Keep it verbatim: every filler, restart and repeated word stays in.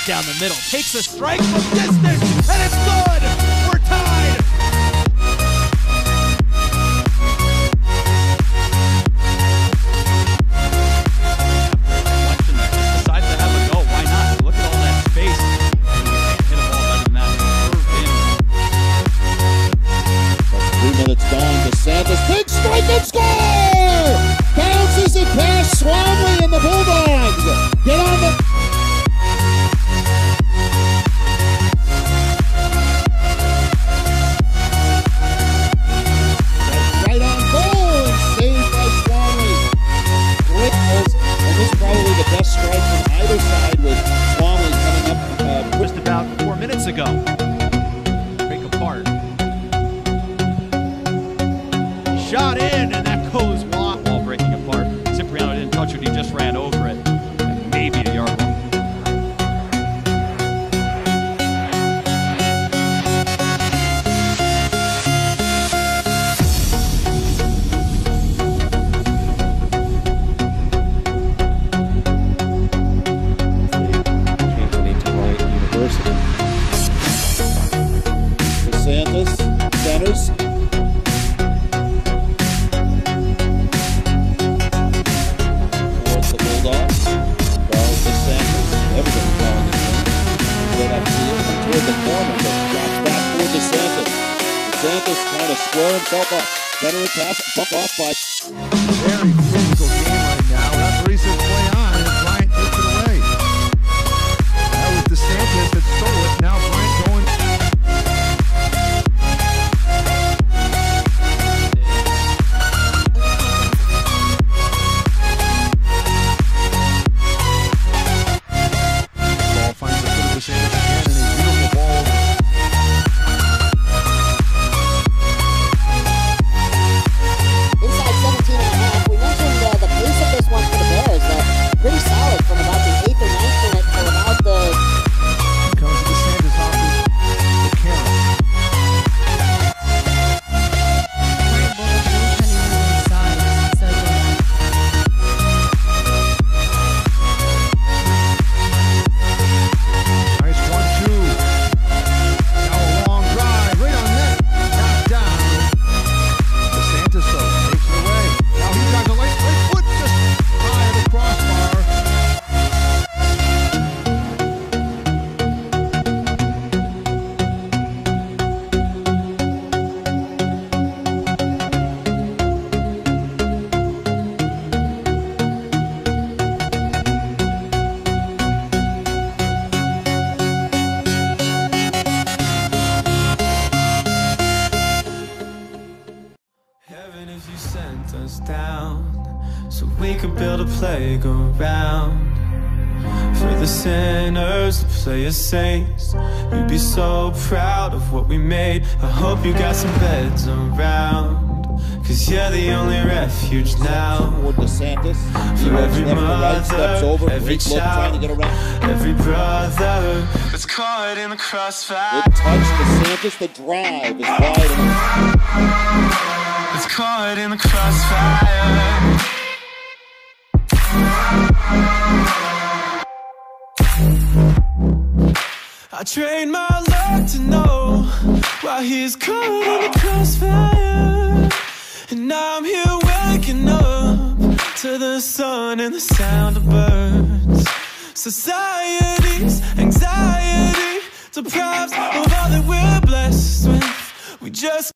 down the middle. Takes a strike from distance, and it's good! We're tied! Decides to have a go. Why not? Look at all that space. Hit a ball better than that. Three minutes gone to Santis. Big strike and score! Bounces it past Swanley and the Bulldogs. Get on the... That's right on goal and saved by Swanley. Great goals, and this is probably the best strike from either side with Swanley coming up. Uh, Just about four minutes ago. Break apart. Shot in, and that goes wide. Ball breaking apart. Cipriano didn't touch it, he just ran over it. And maybe the yard line. Bryant University. Santis centers. Towards the Bulldogs. Ball to Santis. Everybody's calling it. Right up to him toward the corner, but drops back toward the Santis. Santis trying to square himself up. Better pass, bump off by. Very physical game right now. Referee says play on, and Bryant takes it away. That was the Santis that stole it. Now Bryant going. Ball finds the foot of the Santis again, and a beautiful ball. Inside seventeen and a half. We mentioned uh, the pace of this one for the Bears. Uh, pretty solid from about the eighth or ninth minute to about the... Comes the Santis off the, the camera. Nice one, two. Now a long drive, right on net. Knocked down. The Santis though takes it away. Now he drives a late, late foot just high of the crossbar. Heaven, if you sent us down so we could build a playground for the sinners to play as saints, you'd be so proud of what we made. I hope you got some beds around, cause you're the only refuge now. Toward the Santis. For every Right, steps mother, over. every Great look, trying to get child, around. every brother that's caught in the crossfire. Good touch to Santis. The drive is wide. It's caught in the crossfire. I trained my luck to know why he's caught in the crossfire. And now I'm here waking up to the sun and the sound of birds. Society's anxiety deprives of all that we're blessed with. We just